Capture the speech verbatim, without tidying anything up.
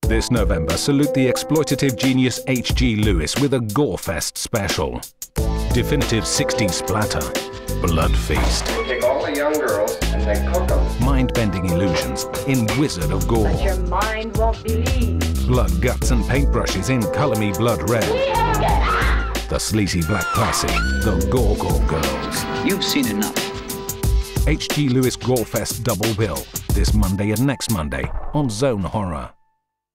This November, salute the exploitative genius H G Lewis with a Gorefest special. Definitive sixties splatter. Blood feast. They take all the young girls and they cook them. Mind-bending illusions in Wizard of Gore. But your mind won't believe. Blood, guts and paintbrushes in Colour Me Blood Red. The sleazy black classic, the Gore Gore Girls. You've seen enough. H G Lewis Gorefest double bill. This Monday and next Monday on Zone Horror.